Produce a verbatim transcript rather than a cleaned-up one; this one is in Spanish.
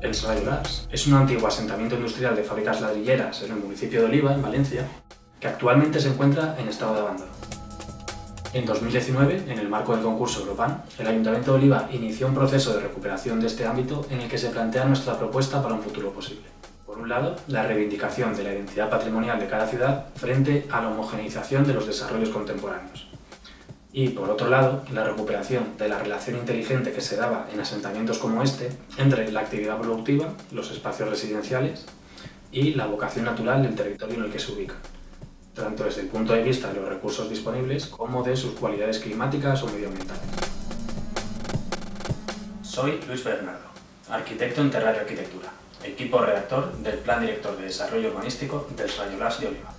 Els Rayolars es un antiguo asentamiento industrial de fábricas ladrilleras en el municipio de Oliva, en Valencia, que actualmente se encuentra en estado de abandono. En dos mil diecinueve, en el marco del concurso Europan, el Ayuntamiento de Oliva inició un proceso de recuperación de este ámbito en el que se plantea nuestra propuesta para un futuro posible. Por un lado, la reivindicación de la identidad patrimonial de cada ciudad frente a la homogeneización de los desarrollos contemporáneos. Y, por otro lado, la recuperación de la relación inteligente que se daba en asentamientos como este entre la actividad productiva, los espacios residenciales y la vocación natural del territorio en el que se ubica, tanto desde el punto de vista de los recursos disponibles como de sus cualidades climáticas o medioambientales. Soy Luis Bernardo, arquitecto en Terrario Arquitectura, equipo redactor del Plan Director de Desarrollo Urbanístico dels Rayolars de Oliva.